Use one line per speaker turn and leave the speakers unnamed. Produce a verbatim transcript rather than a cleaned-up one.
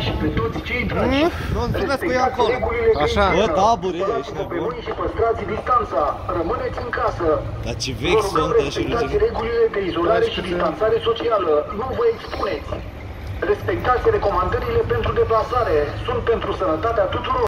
și pe toți cei dragi.
Nu înțeles cu ea acolo.
Așa.
Bă, taburi, ești
pe
nebun.
buni și păstrați distanța. Rămâneți în casă.
Dar ce vechi sunt ăștia,
respectați
Luigi.
regulile de izolare și distanțare socială. Nu vă expuneți. Respectați recomandările pentru deplasare. Sunt pentru sănătatea tuturor.